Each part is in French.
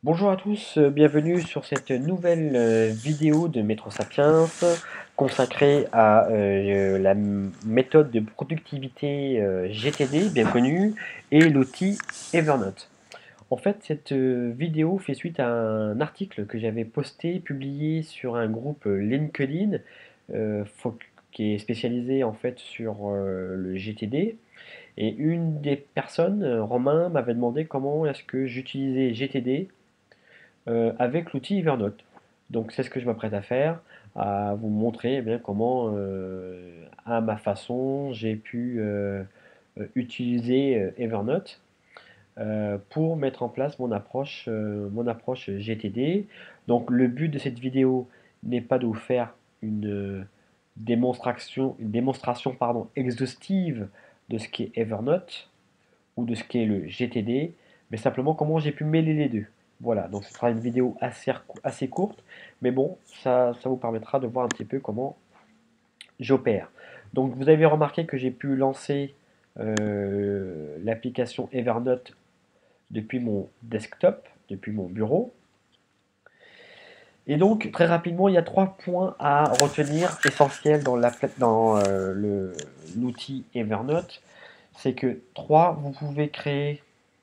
Bonjour à tous, bienvenue sur cette nouvelle vidéo de Metro Sapiens consacrée à la méthode de productivité GTD, bien connue, et l'outil Evernote. En fait, cette vidéo fait suite à un article que j'avais posté, publié sur un groupe LinkedIn, euh, fo- qui est spécialisé en fait sur le GTD. Et une des personnes, Romain, m'avait demandé comment est-ce que j'utilisais GTD avec l'outil Evernote. Donc c'est ce que je m'apprête à faire, à vous montrer bien comment, à ma façon, j'ai pu utiliser Evernote pour mettre en place mon approche GTD. Donc le but de cette vidéo n'est pas de vous faire une démonstration pardon, exhaustive de ce qu'est Evernote ou de ce qu'est le GTD, mais simplement comment j'ai pu mêler les deux. Voilà, donc ce sera une vidéo assez courte, mais bon, ça vous permettra de voir un petit peu comment j'opère. Donc vous avez remarqué que j'ai pu lancer l'application Evernote depuis mon desktop, depuis mon bureau. Et donc très rapidement, il y a trois points à retenir essentiels dans l'outil Evernote. C'est que trois, vous pouvez créer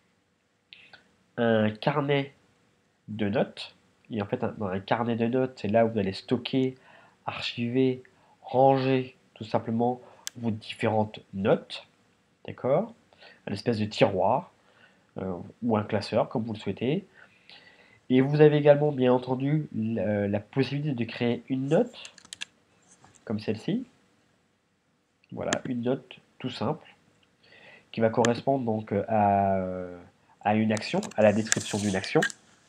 un carnet de notes. Et en fait, dans un carnet de notes, c'est là où vous allez stocker, archiver, ranger tout simplement vos différentes notes. D'accord? Un espèce de tiroir ou un classeur, comme vous le souhaitez. Et vous avez également, bien entendu, la possibilité de créer une note, comme celle-ci. Voilà, une note tout simple, qui va correspondre donc à une action, à la description d'une action.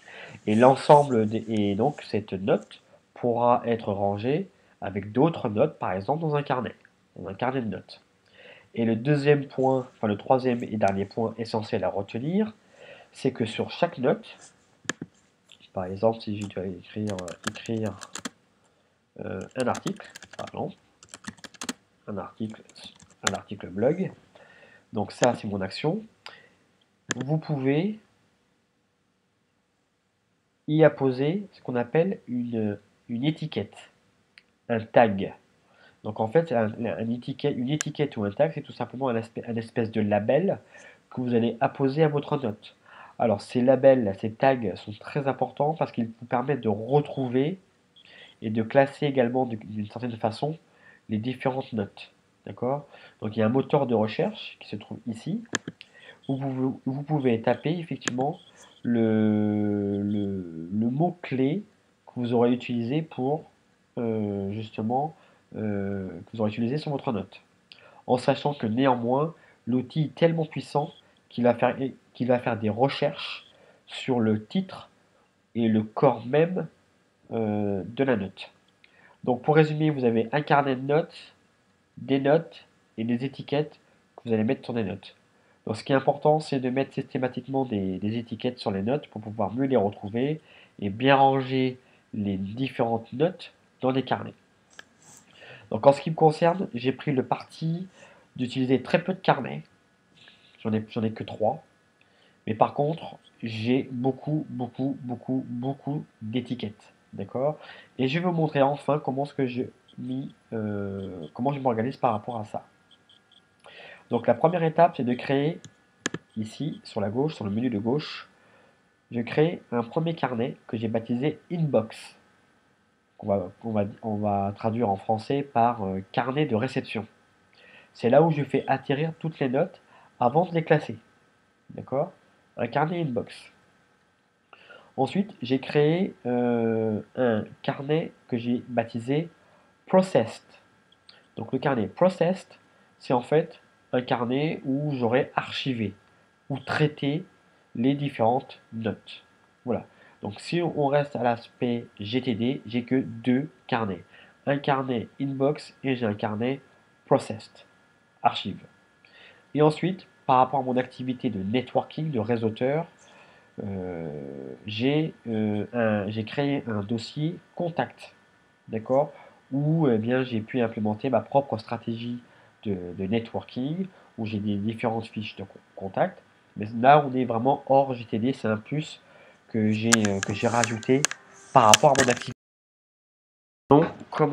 Et donc cette note pourra être rangée avec d'autres notes, par exemple dans un carnet de notes. Et le deuxième point, enfin le troisième et dernier point essentiel à retenir, c'est que sur chaque note, par exemple si je dois écrire un article, par exemple, un article, un article blog, donc ça c'est mon action, vous pouvez y apposer ce qu'on appelle une étiquette, un tag. Donc en fait, une étiquette ou un tag, c'est tout simplement un espèce de label que vous allez apposer à votre note. Alors ces labels, ces tags sont très importants parce qu'ils vous permettent de retrouver et de classer également d'une certaine façon les différentes notes. D'accord? Donc il y a un moteur de recherche qui se trouve ici où vous pouvez taper effectivement le mot-clé que vous aurez utilisé pour justement que vous aurez utilisé sur votre note. En sachant que néanmoins, l'outil est tellement puissant qu'il va faire des recherches sur le titre et le corps même de la note. Donc pour résumer, vous avez un carnet de notes, des notes et des étiquettes que vous allez mettre sur des notes. Donc ce qui est important, c'est de mettre systématiquement des étiquettes sur les notes pour pouvoir mieux les retrouver et bien ranger les différentes notes dans les carnets. Donc en ce qui me concerne, j'ai pris le parti d'utiliser très peu de carnets. J'en ai que 3. Mais par contre, j'ai beaucoup d'étiquettes. D'accord? Et je vais vous montrer enfin comment je m'organise par rapport à ça. Donc la première étape, c'est de créer ici, sur la gauche, sur le menu de gauche, je crée un premier carnet que j'ai baptisé Inbox. On va traduire en français par carnet de réception. C'est là où je fais atterrir toutes les notes avant de les classer. D'accord? Un carnet Inbox. Ensuite, j'ai créé un carnet que j'ai baptisé Processed. Donc le carnet Processed, c'est en fait un carnet où j'aurai archivé ou traité les différentes notes. Voilà. Donc si on reste à l'aspect GTD, j'ai que deux carnets. Un carnet Inbox et j'ai un carnet Processed, archive. Et ensuite, par rapport à mon activité de networking, de réseauteur, j'ai créé un dossier contact, d'accord, où eh bien, j'ai pu implémenter ma propre stratégie de networking, où j'ai des différentes fiches de contact. Mais là, on est vraiment hors GTD, c'est un plus que j'ai rajouté par rapport à mon activité. Donc,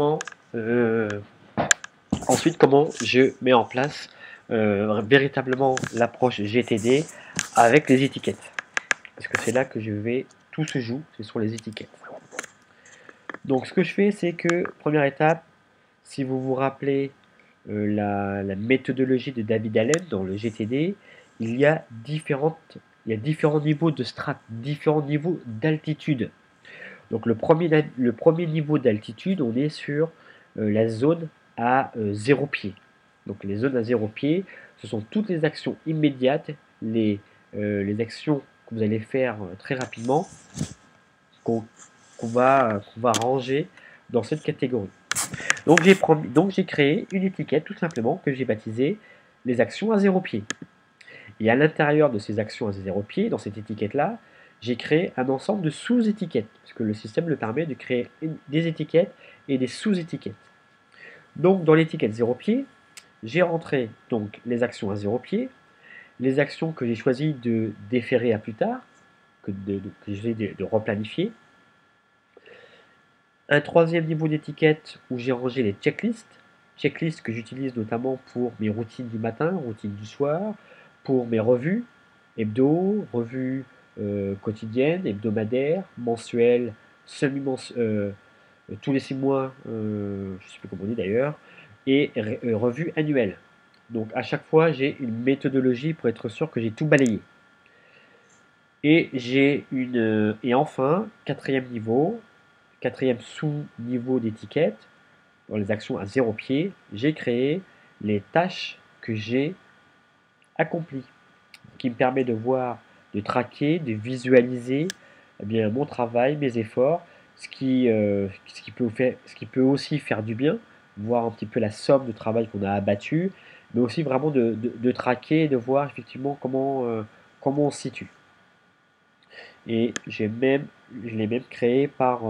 ensuite, comment je mets en place véritablement l'approche GTD avec les étiquettes. Parce que c'est là que tout se joue, c'est sur les étiquettes. Donc, ce que je fais, c'est que, première étape, si vous vous rappelez la méthodologie de David Allen dans le GTD, il y a différents niveaux de strates, différents niveaux d'altitude. Donc le premier niveau d'altitude, on est sur la zone à 0 pied. Donc les zones à 0 pied, ce sont toutes les actions immédiates, les actions que vous allez faire très rapidement, qu'on va ranger dans cette catégorie. Donc j'ai créé une étiquette tout simplement que j'ai baptisée les actions à 0 pied. Et à l'intérieur de ces actions à 0 pied, dans cette étiquette-là, j'ai créé un ensemble de sous-étiquettes, parce que le système le permet de créer des étiquettes et des sous-étiquettes. Donc dans l'étiquette 0 pied, j'ai rentré donc les actions à 0 pied, les actions que j'ai choisi de déférer à plus tard, que j'ai de replanifier. Un troisième niveau d'étiquette où j'ai rangé les checklists que j'utilise notamment pour mes routines du matin, routines du soir, pour mes revues revues quotidiennes, hebdomadaires, mensuelles, tous les 6 mois, je ne sais plus comment on dit d'ailleurs, et revues annuelles. Donc à chaque fois, j'ai une méthodologie pour être sûr que j'ai tout balayé. Et et enfin, quatrième sous-niveau d'étiquette, dans les actions à 0 pied, j'ai créé les tâches que j'ai accomplies, qui me permet de voir, de traquer, de visualiser eh bien, mon travail, mes efforts, ce qui peut aussi faire du bien, voir un petit peu la somme de travail qu'on a abattu, mais aussi vraiment de traquer et de voir effectivement comment on se situe. Et je l'ai même créé par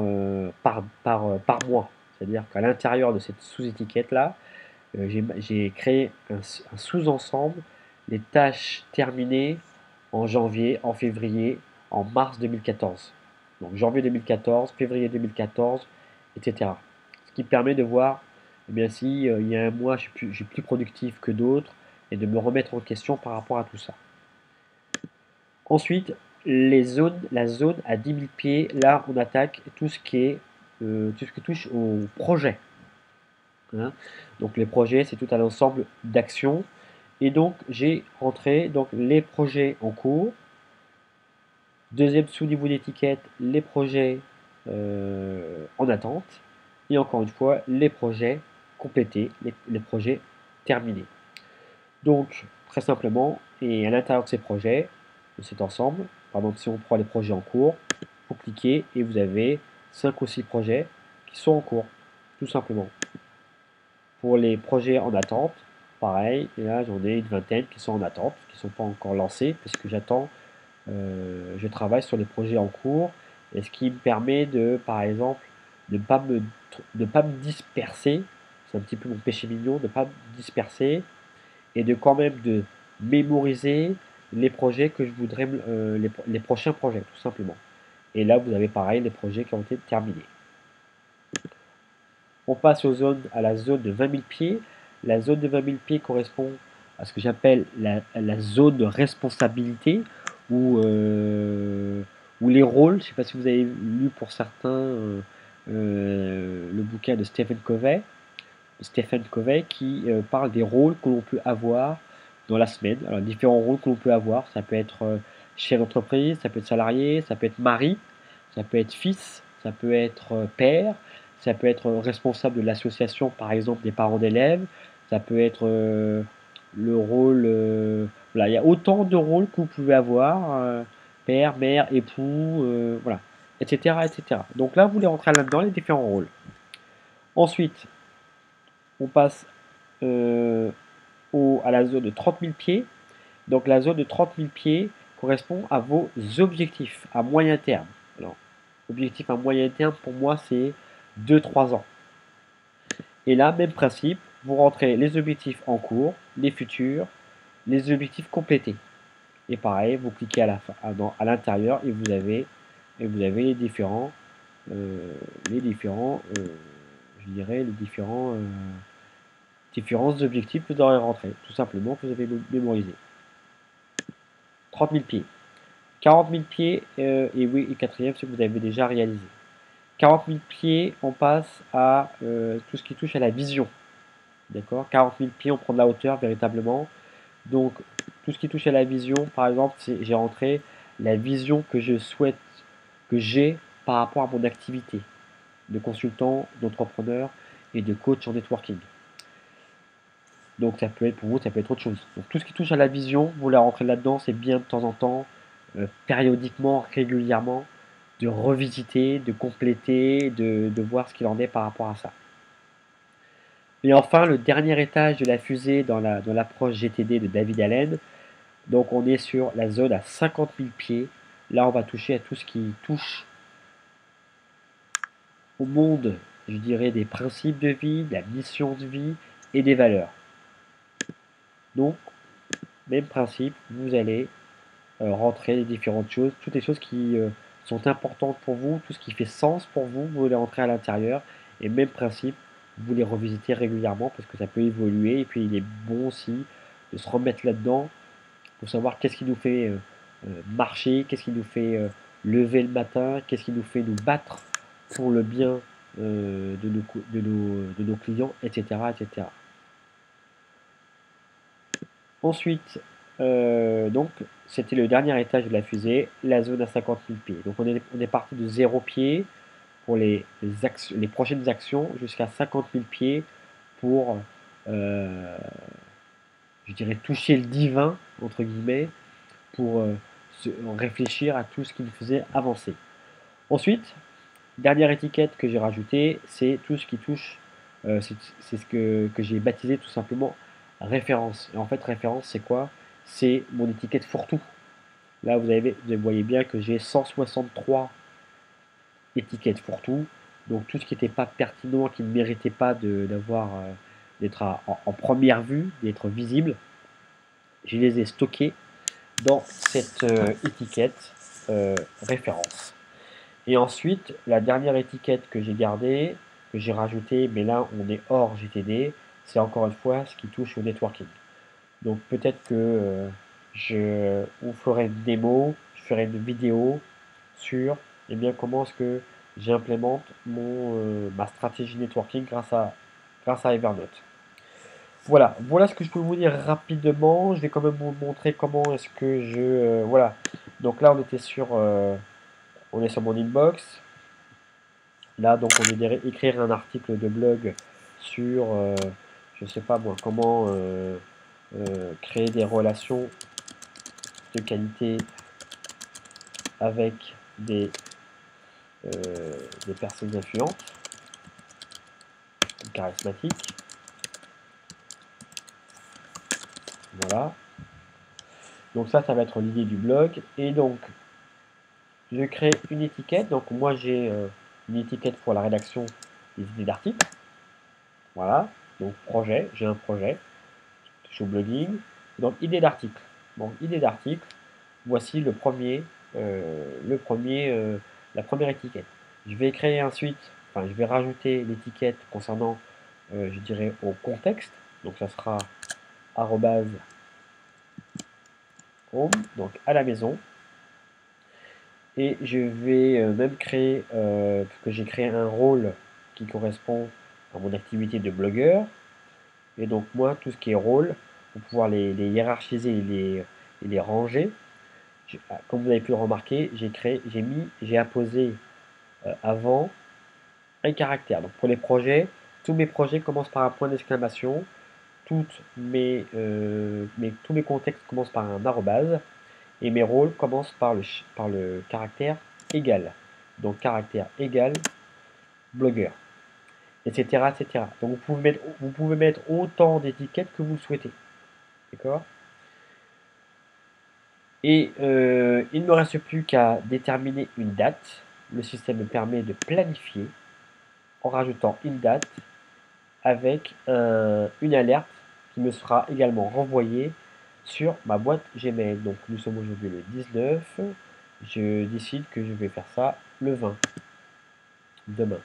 mois. C'est-à-dire qu'à l'intérieur de cette sous-étiquette-là, j'ai créé un sous-ensemble, les tâches terminées en janvier, en février, en mars 2014. Donc janvier 2014, février 2014, etc. Ce qui permet de voir eh bien, si il y a un mois je suis plus productif que d'autres et de me remettre en question par rapport à tout ça. Ensuite, la zone à 10 000 pieds, là on attaque tout ce qui touche au projet. Hein. Donc les projets, c'est tout un ensemble d'actions. Et donc j'ai rentré donc, les projets en cours. Deuxième sous-niveau d'étiquette, les projets en attente. Et encore une fois, les projets complétés, les projets terminés. Donc, très simplement, et à l'intérieur de ces projets, de cet ensemble, par exemple, si on prend les projets en cours, vous cliquez et vous avez 5 ou 6 projets qui sont en cours, tout simplement. Pour les projets en attente, pareil, et là j'en ai une vingtaine qui sont en attente, qui ne sont pas encore lancés, parce que je travaille sur les projets en cours, et ce qui me permet de, par exemple, de ne pas me disperser, c'est un petit peu mon péché mignon, de ne pas me disperser, et de quand même de mémoriser les projets que je voudrais, les prochains projets, tout simplement. Et là, vous avez pareil les projets qui ont été terminés. On passe à la zone de 20 000 pieds. La zone de 20 000 pieds correspond à ce que j'appelle la zone de responsabilité, où les rôles, je ne sais pas si vous avez lu pour certains le bouquin de Stephen Covey qui parle des rôles que l'on peut avoir dans la semaine. Alors, différents rôles que l'on peut avoir, ça peut être chef d'entreprise, ça peut être salarié, ça peut être mari, ça peut être fils, ça peut être père, ça peut être responsable de l'association, par exemple, des parents d'élèves, ça peut être le rôle... voilà, il y a autant de rôles que vous pouvez avoir, père, mère, époux, voilà, etc., etc. Donc là, vous les rentrez là-dedans, les différents rôles. Ensuite, on passe à la zone de 30 000 pieds. Donc la zone de 30 000 pieds correspond à vos objectifs à moyen terme. Alors, objectif à moyen terme, pour moi, c'est 2-3 ans. Et là, même principe, vous rentrez les objectifs en cours, les futurs, les objectifs complétés. Et pareil, vous cliquez à l'intérieur et vous avez et vous avez je dirais, les différents objectifs que vous aurez rentrés, tout simplement, que vous avez mémorisé. 30 000 pieds. 40 000 pieds, et oui, et quatrième, ce que vous avez déjà réalisé. 40 000 pieds, on passe à tout ce qui touche à la vision. D'accord, 40 000 pieds, on prend de la hauteur véritablement. Donc, tout ce qui touche à la vision, par exemple, j'ai rentré la vision que je souhaite, que j'ai par rapport à mon activité de consultant, d'entrepreneur et de coach en networking. Donc, ça peut être pour vous, ça peut être autre chose. Donc, tout ce qui touche à la vision, vous la rentrez là-dedans, c'est bien de temps en temps, périodiquement, régulièrement, de revisiter, de compléter, de voir ce qu'il en est par rapport à ça. Et enfin, le dernier étage de la fusée dans l'approche GTD de David Allen. Donc on est sur la zone à 50 000 pieds. Là, on va toucher à tout ce qui touche au monde, je dirais, des principes de vie, de la mission de vie et des valeurs. Donc, même principe, vous allez rentrer les différentes choses, toutes les choses qui sont importantes pour vous, tout ce qui fait sens pour vous, vous allez rentrer à l'intérieur. Et même principe, vous les revisitez régulièrement parce que ça peut évoluer. Et puis il est bon aussi de se remettre là-dedans pour savoir qu'est-ce qui nous fait marcher, qu'est-ce qui nous fait lever le matin, qu'est-ce qui nous fait nous battre pour le bien de nos clients, etc., etc. Ensuite, donc, c'était le dernier étage de la fusée, la zone à 50 000 pieds. Donc, on est parti de 0 pieds pour les prochaines actions jusqu'à 50 000 pieds pour, euh, je dirais, toucher le divin, entre guillemets, pour réfléchir à tout ce qui nous faisait avancer. Ensuite, dernière étiquette que j'ai rajoutée, c'est tout ce qui touche, c'est ce que j'ai baptisé tout simplement référence. Et en fait, référence, c'est quoi? C'est mon étiquette fourre-tout. Là, vous voyez bien que j'ai 163 étiquettes fourre-tout. Donc tout ce qui n'était pas pertinent, qui ne méritait pas d'être en première vue, d'être visible, je les ai stockés dans cette étiquette référence. Et ensuite, la dernière étiquette que j'ai gardée, que j'ai rajoutée, mais là on est hors GTD, c'est encore une fois ce qui touche au networking. Donc peut-être que je vous ferai une démo, je ferai une vidéo sur comment est-ce que j'implémente ma stratégie networking grâce à Evernote. Voilà ce que je peux vous dire rapidement. Je vais quand même vous montrer comment est-ce que voilà. Donc là, on est sur mon inbox. Là, donc, on est écrire un article de blog sur, je sais pas moi, comment créer des relations de qualité avec euh, des personnes influentes, charismatiques. Voilà. Donc ça va être l'idée du blog. Et donc, je crée une étiquette. Donc moi, j'ai une étiquette pour la rédaction des idées d'articles. Voilà. Donc projet, j'ai un projet. Je suis au blogging. Donc idée d'article. Donc idée d'article. Voici la première étiquette. Je vais créer ensuite, enfin je vais rajouter l'étiquette concernant, je dirais, au contexte. Donc ça sera arrobase home, donc à la maison. Et je vais même créer, parce que j'ai créé un rôle qui correspond à mon activité de blogueur. Et donc moi, tout ce qui est rôle, pour pouvoir les hiérarchiser et les ranger, comme vous avez pu le remarquer, j'ai apposé avant un caractère. Donc pour les projets, tous mes projets commencent par un point d'exclamation, tous mes contextes commencent par un arrobase, et mes rôles commencent par le caractère égal. Donc caractère égal, blogueur, etc., etc. Donc vous pouvez mettre autant d'étiquettes que vous le souhaitez. D'accord? Et il ne me reste plus qu'à déterminer une date. Le système me permet de planifier en rajoutant une date avec une alerte qui me sera également renvoyée sur ma boîte Gmail. Donc nous sommes aujourd'hui le 19. je décide que je vais faire ça le 20, demain.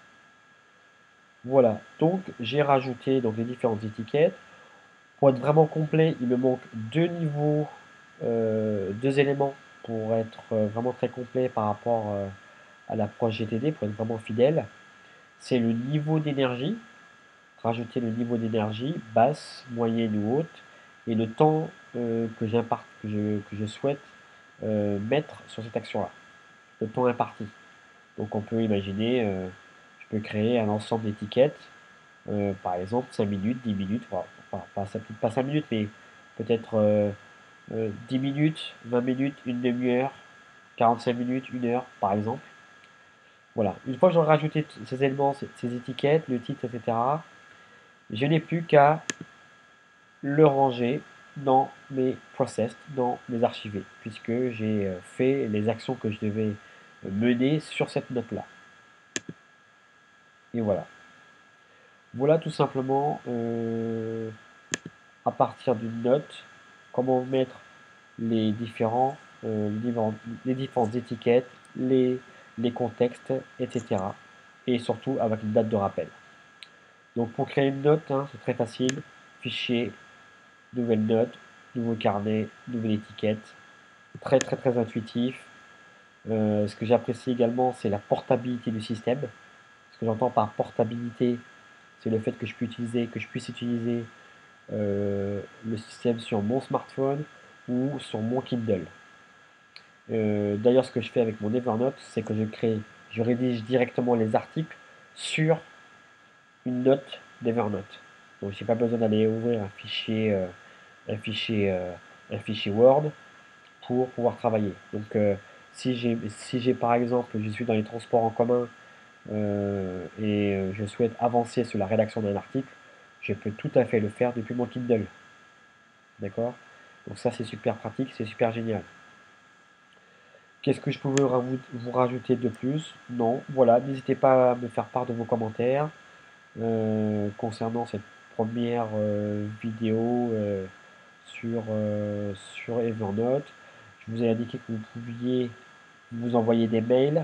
Voilà, donc j'ai rajouté donc les différentes étiquettes. Pour être vraiment complet, il me manque deux niveaux, deux éléments pour être vraiment très complet par rapport à l'approche GTD, pour être vraiment fidèle. C'est le niveau d'énergie, rajouter le niveau d'énergie, basse, moyenne ou haute, et le temps que je souhaite mettre sur cette action-là, le temps imparti. Donc on peut imaginer, je peux créer un ensemble d'étiquettes, par exemple 5 minutes, 10 minutes, peut-être pas 5 minutes, mais peut-être 10 minutes, 20 minutes, une demi-heure, 45 minutes, une heure, par exemple. Voilà, une fois que j'aurai rajouté ces éléments, ces étiquettes, le titre, etc., je n'ai plus qu'à le ranger dans mes process, dans mes archivés, puisque j'ai fait les actions que je devais mener sur cette note-là. Et voilà. Voilà tout simplement, à partir d'une note, comment mettre les les différentes étiquettes, les contextes, etc. Et surtout avec une date de rappel. Donc pour créer une note, hein, c'est très facile. Fichier, nouvelle note, nouveau carnet, nouvelle étiquette. Très très très intuitif. Ce que j'apprécie également, c'est la portabilité du système. Ce que j'entends par portabilité, c'est le fait que que je puisse utiliser le système sur mon smartphone ou sur mon Kindle. D'ailleurs, ce que je fais avec mon Evernote, c'est que je rédige directement les articles sur une note d'Evernote. Donc, j'ai pas besoin d'aller ouvrir un fichier, euh, un fichier Word pour pouvoir travailler. Donc, si j'ai par exemple, je suis dans les transports en commun et je souhaite avancer sur la rédaction d'un article, je peux tout à fait le faire depuis mon Kindle. D'accord? Donc ça, c'est super pratique, c'est super génial. Qu'est-ce que je pouvais vous rajouter de plus? Non, voilà, n'hésitez pas à me faire part de vos commentaires concernant cette première vidéo sur Evernote. Je vous ai indiqué que vous pouviez vous envoyer des mails.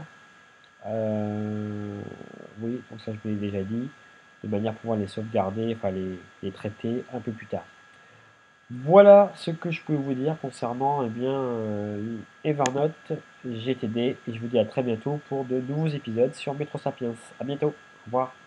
Oui, donc ça je vous l'ai déjà dit, de manière à pouvoir les sauvegarder, enfin les traiter un peu plus tard. Voilà ce que je peux vous dire concernant eh bien, Evernote GTD et je vous dis à très bientôt pour de nouveaux épisodes sur Metro Sapiens. À bientôt, au revoir.